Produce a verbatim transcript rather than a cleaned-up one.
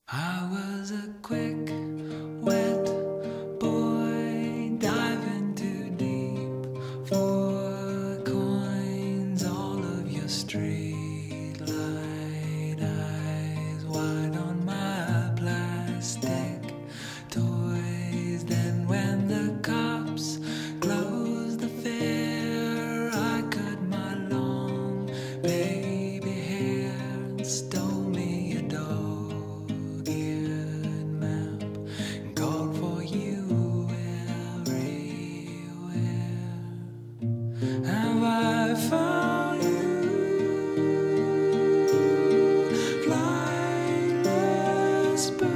I was a quick, wet boy diving too deep for coins. All of your street light eyes wide on my plastic toys. Then when the cops closed the fair, I cut my long baby hair and stole me a dog map and called for you everywhere. Have I found you, flightless bird?